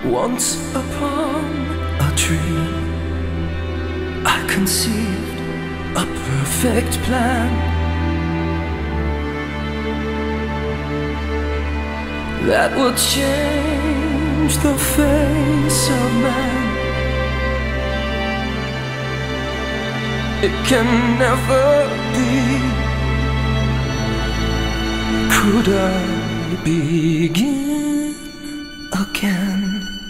Once upon a dream, I conceived a perfect plan that would change the face of man. It can never be. Could I begin again?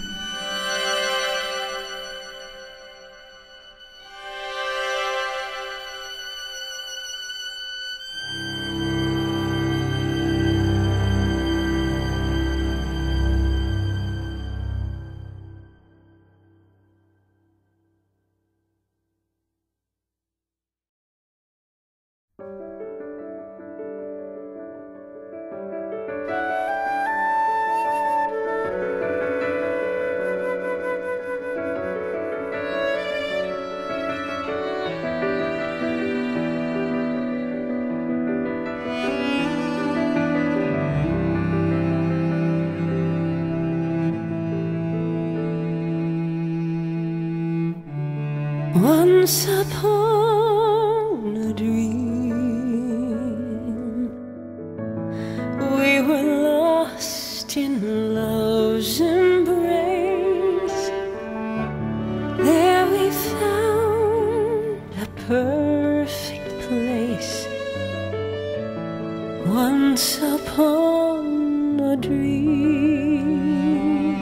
Once upon a dream, we were lost in love's embrace. There we found a perfect place. Once upon a dream,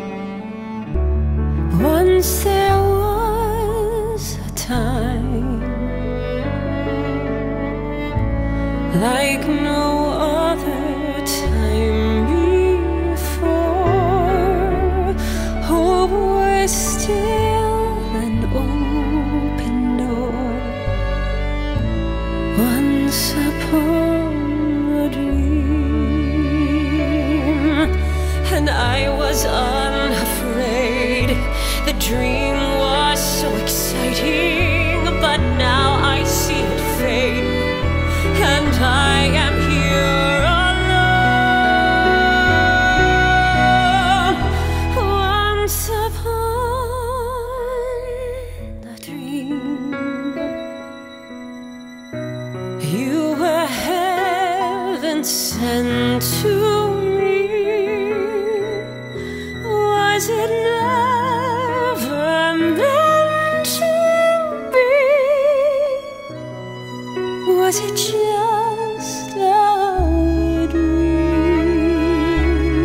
once there was a time like no other time before. Hope was still an open door. Once upon a dream, and I was unafraid. The dream was so exciting, but now I see it fade, and I am here alone. Once upon a dream, you were heaven sent to me. Was it never meant to be? Was it just a dream?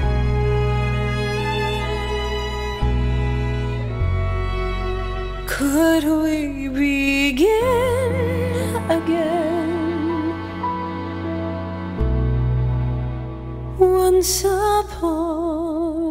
Could we begin again? Once upon